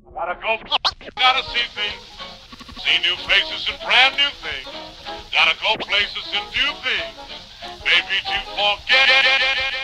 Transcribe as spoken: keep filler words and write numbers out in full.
Gotta go, gotta see things, see new places and brand new things. Gotta go places and do things, maybe to forget.